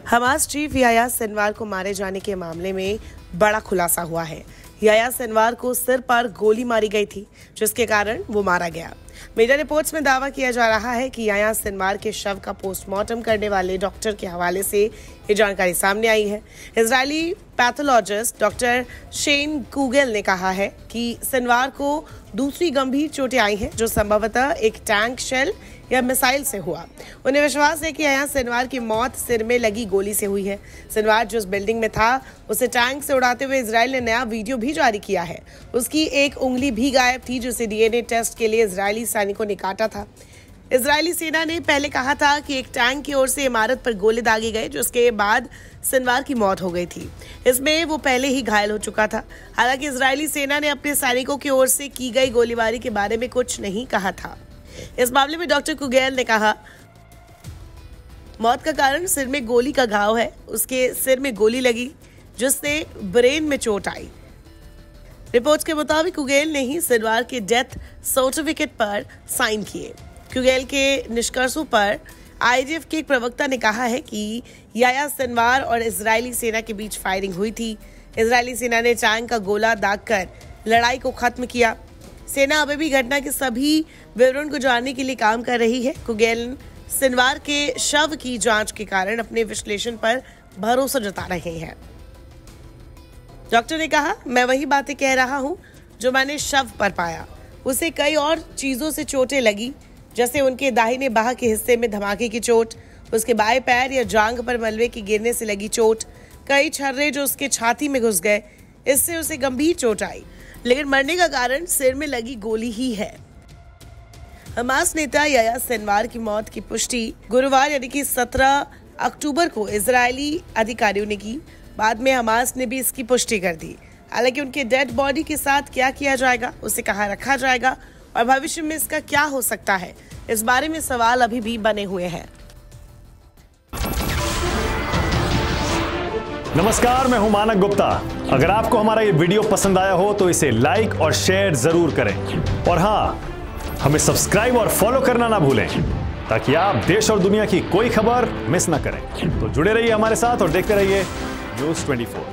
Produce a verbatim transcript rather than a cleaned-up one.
Hamas chief Yahya Sinwar को मारे जाने के मामले में बड़ा खुलासा हुआ है। याह्या सिनवार को सिर पर गोली मारी गई थी, जिसके कारण वो मारा गया। मीडिया रिपोर्ट्स में दावा किया जा रहा है कि याह्या सिनवार के शव का पोस्टमार्टम करने वाले डॉक्टर के हवाले से ये जानकारी सामने आई है। Israeli pathologist doctor Chen Kugel ने कहा है कि सिनवार को दूसरी गंभीर चोटें आई हैं, जो संभवतः एक टैंक शेल या मिसाइल से हुआ। उन्हें विश्वास है कि याह्या सिनवार की मौत सिर में लगी गोली से हुई है। सिनवार जिस बिल्डिंग में था, उसे टैंक से उड़ाते हुए इजराइल ने नया वीडियो भी जारी किया है। उसकी एक उंगली भी गायब थी, जिसे डीएनए टेस्ट के लिए इजरायली सैनिकों ने काटा था। इजरायली सेना ने पहले कहा था कि एक टैंक की ओर से इमारत पर गोले दागे गए, जिसके बाद सिनवार की मौत हो गई थी। इसमें वो पहले ही घायल हो चुका था। हालांकि इजरायली सेना ने अपने सैनिकों की ओर से की गई गोलीबारी के बारे में कुछ नहीं कहा था। इस मामले में डॉक्टर कुगेल ने कहा, मौत का कारण सिर में गोली का घाव है। उसके सिर में गोली लगी, जिससे ब्रेन में चोट आई। रिपोर्ट्स के मुताबिक कुगेल ने ही सिनवार के डेथ सर्टिफिकेट पर साइन किए। कुगेल के निष्कर्षों पर आईडीएफ के एक प्रवक्ता ने कहा है कि याह्या सिनवार और इजरायली सेना के बीच फायरिंग हुई थी। इजरायली सेना ने टैंक का गोला दागकर लड़ाई को खत्म किया। सेना अभी भी घटना के सभी विवरण को जानने के लिए काम कर रही है। कुगेल सिनवार के शव की जांच के कारण अपने विश्लेषण पर भरोसा जता रहे हैं। डॉक्टर ने कहा, मैं वही बातें कह रहा हूं जो मैंने शव पर पाया। उसे कई और चीजों से चोटें लगी, जैसे उनके दाहिने बाह के हिस्से में धमाके की चोट, उसके बाएं पैर या जांघ पर मलबे के गिरने से लगी चोट, कई छर्रे जो उसके छाती में घुस गए, इससे उसे गंभीर चोट आई। लेकिन मरने का कारण सिर में लगी गोली ही है। हमास नेता याह्या सिनवार की मौत की पुष्टि गुरुवार यानी कि सत्रह अक्टूबर को इजरायली अधिकारियों ने की। बाद में हमास ने भी इसकी पुष्टि कर दी। हालांकि उनके डेड बॉडी के साथ क्या किया जाएगा, उसे कहाँ रखा जाएगा और भविष्य में इसका क्या हो सकता है, इस बारे में सवाल अभी भी बने हुए हैं। नमस्कार, मैं हूं मानक गुप्ता। अगर आपको हमारा ये वीडियो पसंद आया हो तो इसे लाइक और शेयर जरूर करें, और हाँ, हमें सब्सक्राइब और फॉलो करना ना भूलें, ताकि आप देश और दुनिया की कोई खबर मिस ना करें। तो जुड़े रहिए हमारे साथ और देखते रहिए न्यूज़ चौबीस।